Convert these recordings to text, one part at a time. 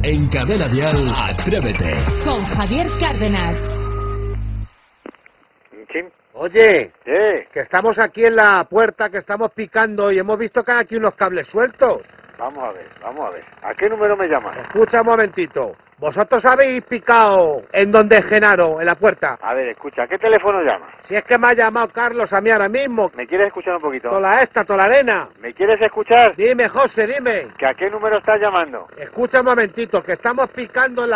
En Cadena Dial, Atrévete. Con Javier Cárdenas. ¿Sí? Oye, Sí. que estamos aquí en la puerta, que estamos picando y hemos visto que hay aquí unos cables sueltos. Vamos a ver, vamos a ver. ¿A qué número me llamas? Escucha un momentito. ¿Vosotros habéis picado en donde es Genaro, en la puerta? A ver, escucha, ¿a qué teléfono llamas? Si es que me ha llamado Carlos a mí ahora mismo. ¿Me quieres escuchar un poquito? Toda la arena. ¿Me quieres escuchar? Dime, José, dime. ¿Que a qué número estás llamando? Escucha un momentito, que estamos picando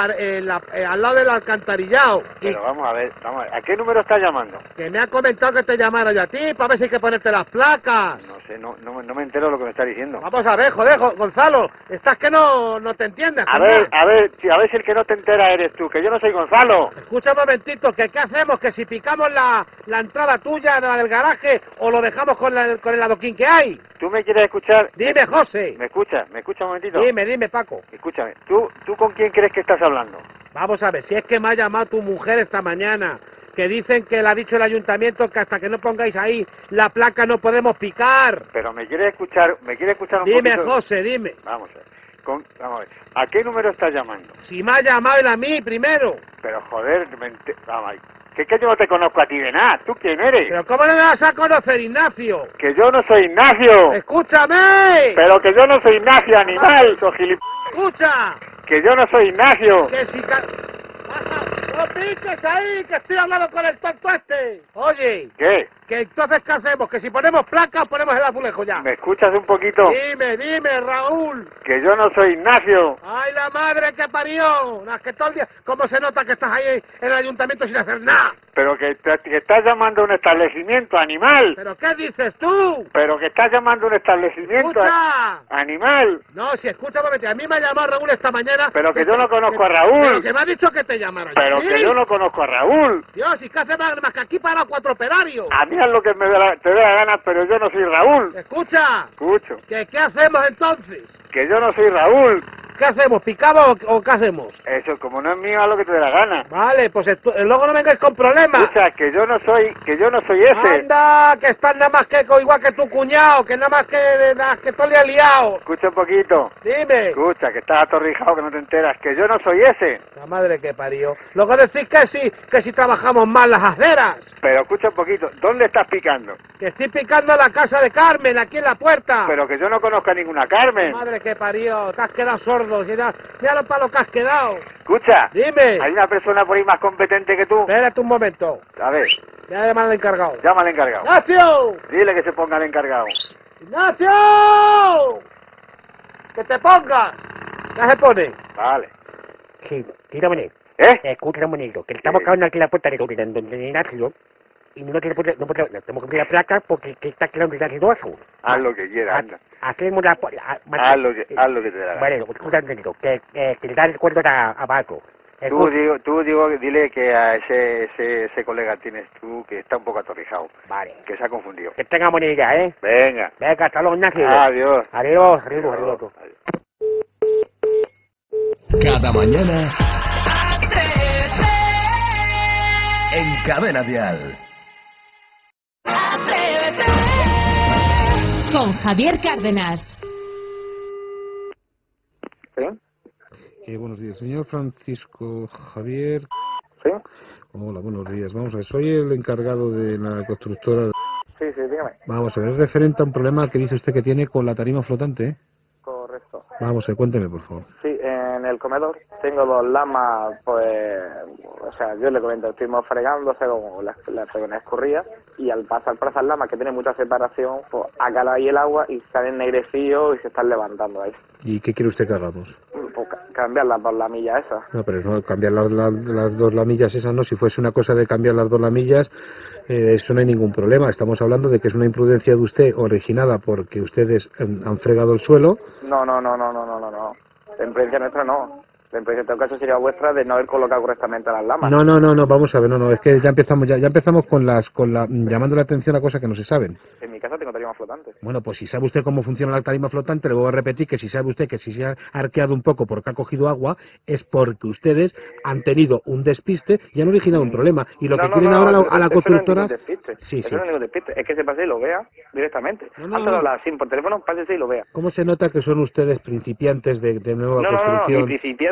al lado del alcantarillado. Y Pero vamos a ver, ¿a qué número estás llamando? que me ha comentado que te llamara yo a ti, para ver si hay que ponerte las placas. No sé, no me entero de lo que me estás diciendo. Vamos a ver, joder, Gonzalo, estás que no te entiendes. A ¿verdad? ver si el que no te entera eres tú, que yo no soy Gonzalo. Escucha un momentito, que ¿qué hacemos? Que si picamos la entrada tuya, la del garaje, o lo dejamos con el adoquín que hay. ¿Tú me quieres escuchar? Dime, José. ¿Me escuchas un momentito? Dime, Paco. Escúchame, ¿tú con quién crees que estás hablando? Vamos a ver, si es que me ha llamado tu mujer esta mañana, que dicen que le ha dicho el ayuntamiento que hasta que no pongáis ahí la placa no podemos picar. Pero me quieres escuchar un poquito. Dime, José, dime. Vamos a ver. Vamos a ver. ¿A qué número estás llamando? Si me ha llamado él a mí primero. Pero joder, vamos a ver. Que yo no te conozco a ti de nada. ¿Tú quién eres? Pero ¿cómo no me vas a conocer, Ignacio? Que yo no soy Ignacio. ¡Escúchame! Pero que yo no soy Ignacio, animal. Soy gilipollas. ¡Escucha! Que yo no soy Ignacio. Que si... ¡Baja! ¡No piques ahí, que estoy hablando con el tonto este! Oye, ¿Qué? que entonces ¿qué hacemos? Que si ponemos placa, ponemos el azulejo ya. ¿Me escuchas un poquito? Dime, Raúl. Que yo no soy Ignacio. ¡Ay, la madre que parió! No, es que todo el día... ¿Cómo se nota que estás ahí en el ayuntamiento sin hacer nada? Pero que estás llamando a un establecimiento, animal. ¿Pero qué dices tú? Pero que estás llamando a un establecimiento, ¡Escucha! animal. No, si escucha un momento, a mí me ha llamado Raúl esta mañana... Pero que yo no conozco a Raúl. Pero que me ha dicho que te llamara. Pero ¿Sí? que yo no conozco a Raúl. Dios, si que hace más que aquí para 4 operarios. A mí es lo que te dé la gana, pero yo no soy Raúl. Escucha, Escucho. ¿qué hacemos entonces? Que yo no soy Raúl. ¿Qué hacemos? ¿Picamos o qué hacemos? Eso, como no es mío, haz lo que te dé la gana. Vale, pues luego no vengáis con problemas. Escucha, que yo no soy ese. Anda, que estás nada más que igual que tu cuñado, que nada más que todo le ha liado. Escucha un poquito. Dime. Escucha, que estás atorrijado, que no te enteras. Que yo no soy ese. La madre que parió. Luego decís que si trabajamos mal las aceras. Pero escucha un poquito. ¿Dónde estás picando? Que estoy picando la casa de Carmen, aquí en la puerta. Pero que yo no conozco a ninguna Carmen. La madre que parió, te has quedado sordo. Mira para lo que has quedado. Escucha. Dime. Hay una persona por ahí más competente que tú. Espérate un momento. A ver. Voy a llamar al encargado. Llama al encargado. ¡Ignacio! Dile que se ponga el encargado. ¡Ignacio! ¡Que te pongas! ¿Ya se pone? Vale. Sí, tírame. Escucha un momento, que estamos cavando aquí la puerta de donde Ignacio y no tenemos que abrir la placa porque que está quedando Ignacio. Haz lo que quieras, anda. Hacemos la... Haz lo que te dé la gana. Vale, escucha un momento, que le da el cuerno a Paco. Tú dile que a ese colega tienes tú que está un poco atorrijado. Vale. Que se ha confundido. Que tenga buena idea, ¿eh? Venga. Venga, hasta luego, Ignacio. Adiós. Adiós. Cada mañana en Cadena Dial. Con Javier Cárdenas. ¿Sí? Buenos días, señor Francisco Javier. ¿Sí? Hola, buenos días. Vamos a ver, soy el encargado de la constructora. Sí, dígame. Vamos a ver, es referente a un problema que dice usted que tiene con la tarima flotante, ¿eh? Correcto. Vamos a ver, cuénteme, por favor. Sí, en el comedor tengo dos lamas, pues, o sea, yo le comento, estuvimos fregándose con la fregona escurría y al pasar por esas lamas que tienen mucha separación, pues ha calado ahí el agua y se han ennegrecido y se están levantando ahí. ¿Y qué quiere usted que hagamos? Pues cambiarlas por la milla esa. No, pero no, cambiar las dos lamillas esas no. Si fuese una cosa de cambiar las dos lamillas, eso no hay ningún problema. Estamos hablando de que es una imprudencia de usted originada porque ustedes han fregado el suelo. No. La imprudencia nuestra no. La imprudencia en todo caso sería vuestra de no haber colocado correctamente las lamas. No, vamos a ver, es que ya empezamos llamando la atención a cosas que no se saben. En mi casa tengo tarima flotante. Bueno, pues si sabe usted cómo funciona la tarima flotante, le voy a repetir que si sabe usted que si se ha arqueado un poco porque ha cogido agua, es porque ustedes han tenido un despiste y han originado un problema. Y lo que quieren ahora a la constructora... Eso no es ningún despiste. Sí. Eso no es ningún despiste. Es que se pase y lo vea directamente. No. Antes de hablar así por teléfono, pásese y lo vea. ¿Cómo se nota que son ustedes principiantes de nueva construcción? Ni principiante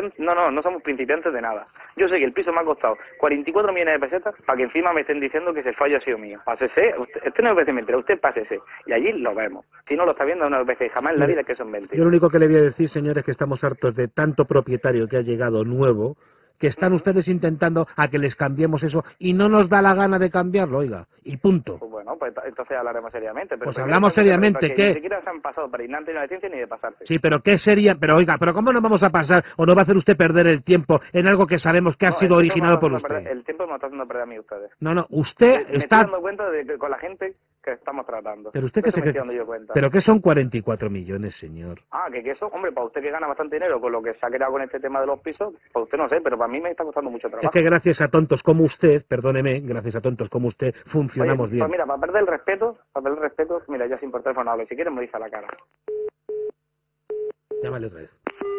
principiantes, no somos principiantes de nada. Yo sé que el piso me ha costado 44 millones de pesetas para que encima me estén diciendo que ese fallo ha sido mío. Pásese, usted no es veces mentira, usted pásese. Y allí lo vemos. Si no lo está viendo una vez, jamás en la vida que son mentiras. Yo lo único que le voy a decir, señor, es que estamos hartos de tanto propietario que ha llegado nuevo, que están ustedes intentando a que les cambiemos eso y no nos da la gana de cambiarlo, oiga, y punto. Pues bueno, pues entonces hablaremos seriamente. Pero pues hablamos seriamente, ¿qué? Ni siquiera se han pasado para ignorante de la ciencia ni de pasarse. Sí, pero ¿qué sería? Pero oiga, ¿pero cómo nos vamos a pasar o no va a hacer usted perder el tiempo en algo que sabemos que ha sido originado por usted? El tiempo me está haciendo perder a mí ustedes. No, usted me está... estoy dando cuenta de que con la gente que estamos tratando. Pero usted que se... cuenta. ¿Pero qué son 44 millones, señor? Ah, que eso, hombre, para usted que gana bastante dinero con lo que se ha creado con este tema de los pisos, para usted no sé, pero para mí me está costando mucho trabajo. Es que gracias a tontos como usted, perdóneme, gracias a tontos como usted, funcionamos bien. Pues mira, para perder el respeto, mira, ya sin por teléfono hablo, si quiere me dice a la cara. Llámale otra vez.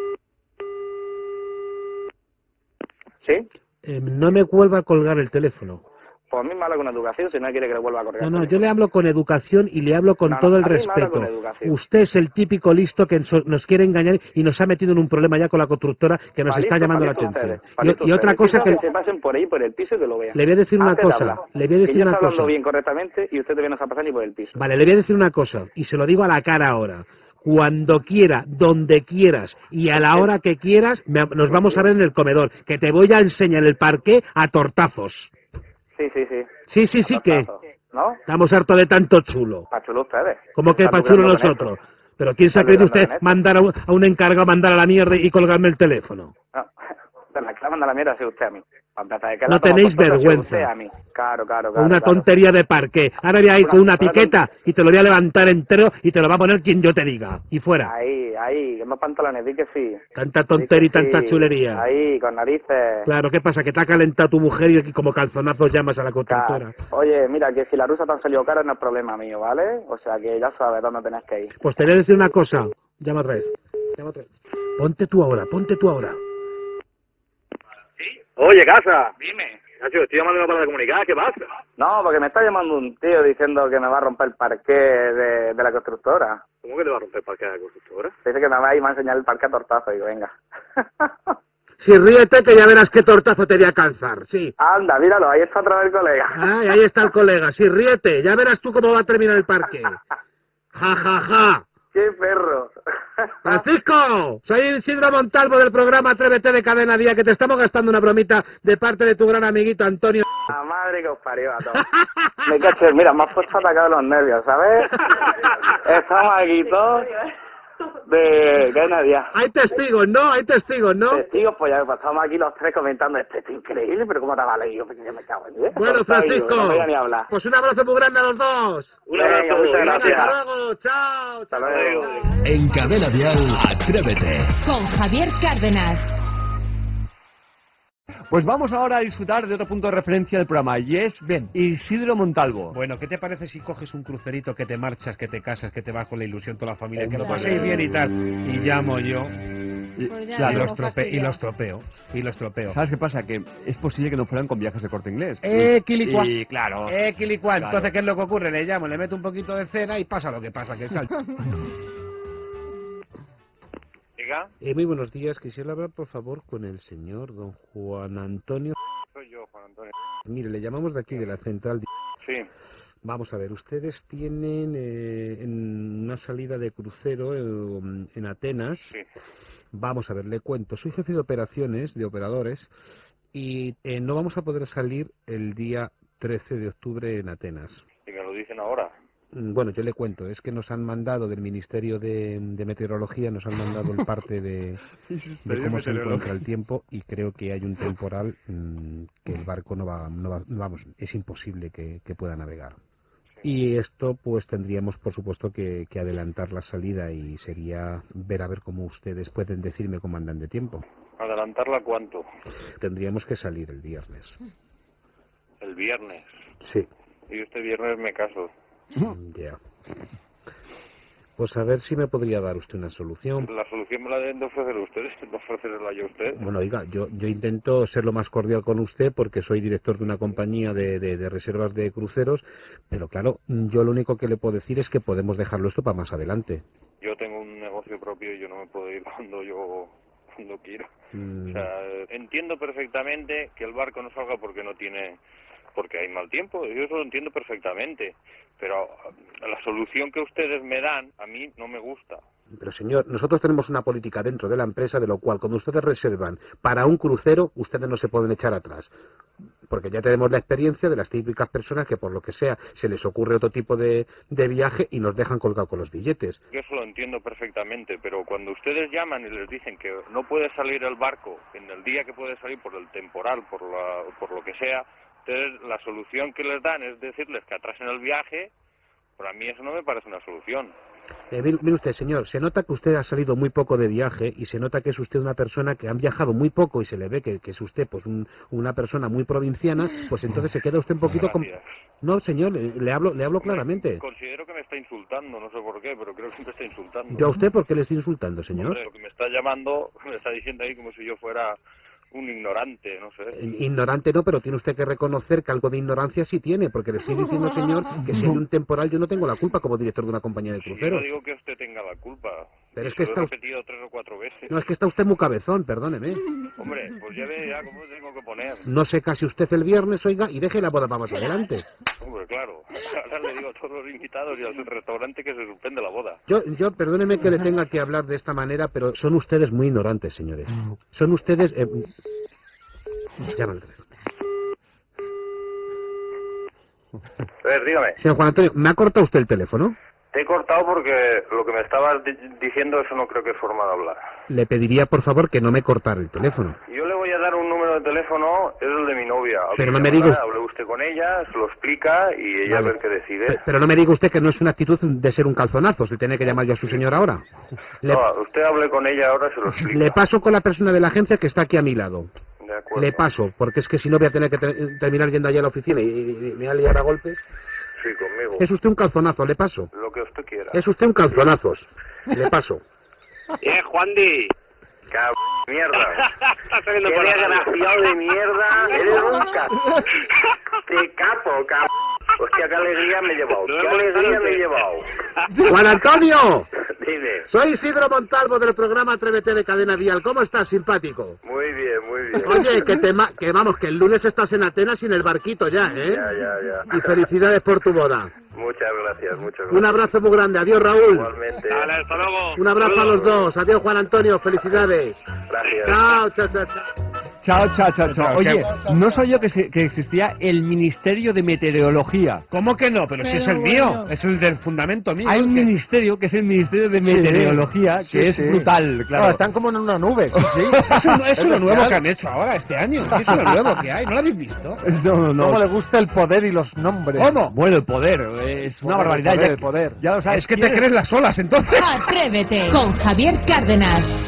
¿Sí? No me vuelva a colgar el teléfono. Pues a mí me habla con educación, si no quiere que le vuelva a colgar. No, yo le hablo con educación y le hablo con todo el respeto. Usted es el típico listo que nos quiere engañar y nos ha metido en un problema ya con la constructora que nos está llamando la atención. Y otra cosa que se pasen por ahí, por el piso y que lo vean. Le voy a decir una cosa. Le voy a decir una cosa. hablando bien correctamente y usted también nos va a pasar ni por el piso. Vale, le voy a decir una cosa y se lo digo a la cara ahora. Cuando quiera, donde quieras y a la hora que quieras, nos vamos a ver en el comedor, que te voy a enseñar el parqué a tortazos. Sí, que... ¿No? Estamos hartos de tanto chulo. Pa' chulo ustedes. ¿Cómo que pa' chulo nosotros? ¿Pero quién se ha creído usted mandar a un encargado mandar a la mierda y colgarme el teléfono? No, la que la manda a la mierda es usted a mí. No tenéis vergüenza. Claro. Una tontería de parqué. Ahora voy a ir con una piqueta y te lo voy a levantar entero y te lo va a poner quien yo te diga. Y fuera. Ahí, más pantalones, di que sí. Tanta tontería y tanta chulería. Ahí, con narices. Claro, ¿qué pasa? Que te ha calentado tu mujer y como calzonazos llamas a la constructora. Oye, mira, que si la rusa te han salido cara no es problema mío, ¿vale? O sea, que ya sabes dónde tenés que ir. Pues te voy a decir una cosa. Llama otra vez. Ponte tú ahora. ¿Sí? Oye, casa. Dime. Nacho, estoy llamando para comunicar, ¿qué pasa? No, porque me está llamando un tío diciendo que me va a romper el parqué de la constructora. ¿Cómo que le va a romper el parqué de la constructora? Dice que me va a ir a enseñar el parqué a tortazo. Digo, venga. Sí, ríete que ya verás qué tortazo te voy a calzar, sí. Anda, míralo, ahí está otra vez el colega. Ay, ahí está el colega, sí, ríete, ya verás tú cómo va a terminar el parque. Ja. ¡Qué perro! ¡Francisco! Soy Isidro Montalvo del programa Atrévete de Cadena Día, que te estamos gastando una bromita de parte de tu gran amiguito Antonio. La madre que os parió a todos. Me caché, mira, me has puesto atacado los nervios, ¿sabes? Estamos aquí todos de Cadena Día. Hay testigos, ¿no? Testigos, pues ya estamos aquí los tres comentando, este es increíble, pero ¿cómo te va a leer? Yo me cago en Dios. Bueno, Francisco, no voy a ni hablar. Pues un abrazo muy grande a los dos. Un abrazo, muchas gracias. Hasta luego, chao. Hasta luego. En Cadena Dial, Atrévete. Con Javier Cárdenas. Pues vamos ahora a disfrutar de otro punto de referencia del programa, y es Isidro Montalvo. Bueno, ¿qué te parece si coges un crucerito, que te marchas, que te casas, que te vas con la ilusión toda la familia, que lo paséis bien y tal? Y llamo yo y los tropeo. ¿Sabes qué pasa? Que es posible que nos fueran con viajes de Corte Inglés. Quilicua. Y claro. Quilicua. Claro. Entonces, ¿qué es lo que ocurre? Le llamo, le meto un poquito de cena y pasa lo que pasa, que salta. Muy buenos días. Quisiera hablar, por favor, con el señor don Juan Antonio. Soy yo, Juan Antonio. Mire, le llamamos de aquí, de la central. Sí. Vamos a ver, ustedes tienen en una salida de crucero en Atenas. Sí. Vamos a ver, le cuento. Soy jefe de operaciones, de operadores, y no vamos a poder salir el día 13 de octubre en Atenas. ¿Y me lo dicen ahora? Bueno, yo le cuento, es que nos han mandado del Ministerio de Meteorología, nos han mandado el parte de cómo se encuentra el tiempo, y creo que hay un temporal que el barco no va, vamos, es imposible que pueda navegar. Y esto pues tendríamos por supuesto que adelantar la salida, y sería ver a ver cómo ustedes pueden decirme cómo andan de tiempo. ¿Adelantarla cuánto? Tendríamos que salir el viernes. ¿El viernes? Sí. Y este viernes me caso. Ya. Pues a ver si me podría dar usted una solución. La solución me la deben de ofrecer ustedes, no ofrecerla yo a usted. Bueno, oiga, yo intento ser lo más cordial con usted porque soy director de una compañía de reservas de cruceros, pero claro, yo lo único que le puedo decir es que podemos dejarlo esto para más adelante. Yo tengo un negocio propio y yo no me puedo ir cuando yo no quiero. O sea, entiendo perfectamente que el barco no salga porque hay mal tiempo, yo eso lo entiendo perfectamente, pero la solución que ustedes me dan a mí no me gusta. Pero señor, nosotros tenemos una política dentro de la empresa de lo cual cuando ustedes reservan para un crucero, ustedes no se pueden echar atrás. Porque ya tenemos la experiencia de las típicas personas que por lo que sea se les ocurre otro tipo de viaje y nos dejan colgados con los billetes. Yo eso lo entiendo perfectamente, pero cuando ustedes llaman y les dicen que no puede salir el barco en el día que puede salir por el temporal, por lo que sea, ustedes la solución que les dan es decirles que atrasen el viaje. Para mí eso no me parece una solución. Mire usted, señor, se nota que usted ha salido muy poco de viaje y se nota que es usted una persona que ha viajado muy poco y se le ve que es usted pues una persona muy provinciana, pues entonces se queda usted un poquito con... No, señor, le hablo claramente. Considero que me está insultando, no sé por qué, pero creo que me está insultando. ¿Yo a usted por qué le estoy insultando, señor? Hombre, lo que me está llamando, me está diciendo ahí como si yo fuera un ignorante, no sé. Ignorante no, pero tiene usted que reconocer que algo de ignorancia sí tiene, porque le estoy diciendo, señor, que si hay un temporal yo no tengo la culpa como director de una compañía de cruceros. Yo no digo que usted tenga la culpa. Pero es que está... Lo he repetido 3 o 4 veces. No, es que está usted muy cabezón, perdóneme. Hombre, pues ya ve ya cómo tengo que poner. No se case usted el viernes, oiga, y deje la boda para más adelante. Hombre, claro. Ahora le digo a todos los invitados y al restaurante que se suspende la boda. Yo, perdóneme que le tenga que hablar de esta manera, pero son ustedes muy ignorantes, señores. Son ustedes... Llámalo otra vez. A ver, dígame. Señor Juan Antonio, ¿me ha cortado usted el teléfono? Te he cortado porque lo que me estabas diciendo, eso no creo que es forma de hablar. Le pediría, por favor, que no me cortara el teléfono. Yo le voy a dar un número de teléfono, es el de mi novia. Pero no me diga... Hable usted con ella, se lo explica y ella Vale. a ver qué decide. Pero no me diga usted que no es una actitud de ser un calzonazo, si tiene que llamar yo a su señora ahora. No, usted hable con ella ahora, se lo explica. Le paso con la persona de la agencia que está aquí a mi lado. De acuerdo. Le paso, porque es que si no voy a tener que terminar yendo allá a la oficina y me va a liar a golpes. Sí, conmigo. Es usted un calzonazo, le paso. Lo que usted quiera. Es usted un calzonazos. Le paso. Juandi. Mierda. ¡Qué desgraciado de mierda! ¡Eres un ¡Qué capo, capo! Hostia, qué alegría me he llevado. ¡Qué alegría me he llevado! ¡Juan Antonio! Dime. Soy Isidro Montalvo del programa Atrévete de Cadena Dial. ¿Cómo estás, simpático? Muy bien, muy bien. Oye, que vamos, que el lunes estás en Atenas sin el barquito ya, ¿eh? Ya. Y felicidades por tu boda. Muchas gracias, muchas gracias. Un abrazo muy grande. Adiós, Raúl. Igualmente. Vale, hasta luego. Un abrazo a los dos. Adiós, Juan Antonio. Felicidades. Gracias. Chao, chao, chao. Chao. Oye, no sabía que existía el Ministerio de Meteorología. ¿Cómo que no? Pero si es el mío, es el del fundamento mío. Hay un ministerio que es el Ministerio de Meteorología, que es brutal, claro. No, están como en una nube, sí. Es lo nuevo que han hecho ahora, este año. Es lo nuevo que hay, ¿no lo habéis visto? No. ¿Cómo le gusta el poder y los nombres? ¿Cómo? Bueno, el poder, es una barbaridad. El poder. Ya lo sabes. Es que te crees las olas, entonces. Atrévete con Javier Cárdenas.